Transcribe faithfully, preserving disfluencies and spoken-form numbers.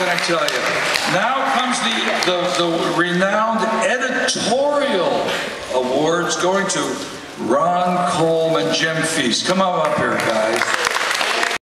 can I tell you? Now comes the, the, the renowned editorial awards going to Ron Coleman, Jim Feast. Come on up here, guys.